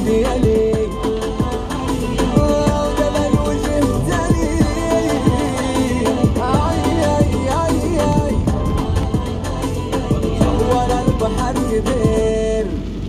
ديالي وجمال وجه تاني ورا البحر كبير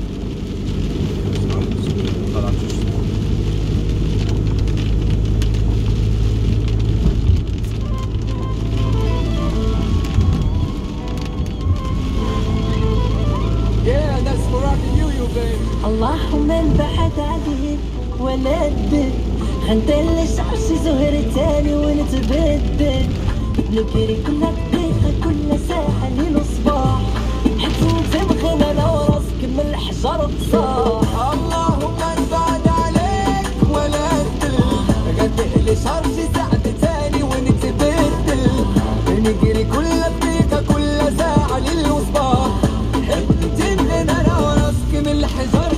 اللهم انبعد عليك ولا الدل غندلش عرشي زهر تاني ونتبدل نجري كل دقيقة كل ساعة ليل وصباح حتى انت مغنى انا وراسك من الحجر بصاح. اللهم انبعد عليك ولا الدل غندلش عرشي ساعة تاني ونتبدل نجري كل دقيقة كل ساعة ليل وصباح حتى مغنى انا وراسك من الحجر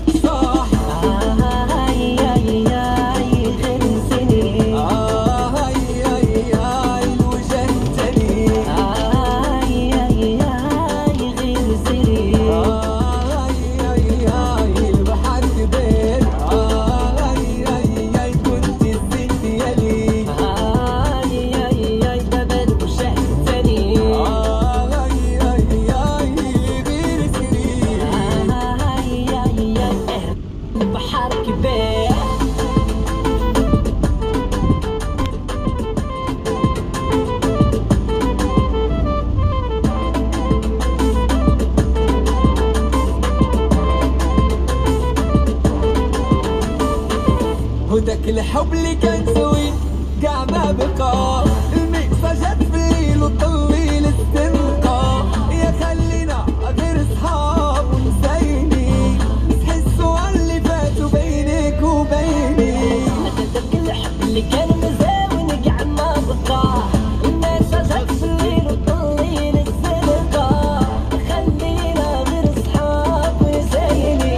وداك الحب اللي كان زوين كاع ما بقى المكساجات في الليل وطليل الزنقة يا خلينا غير صحاب ونسيني نحسوا على اللي فاتوا بينك وبيني داك الحب اللي كان مزاون كاع ما بقى المكساجات في الليل وطليل الزنقة خلينا غير صحاب ونسيني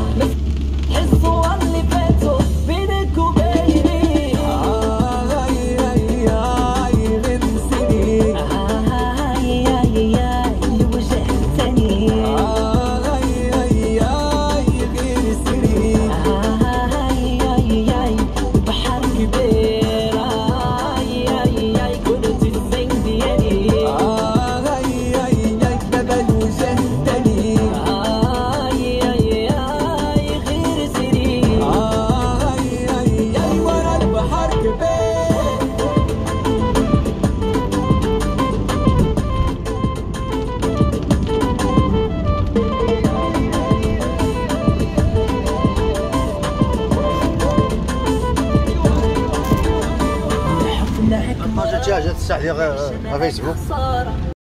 نحسوا على اللي فاتوا جات الساعه ديال فيسبوك.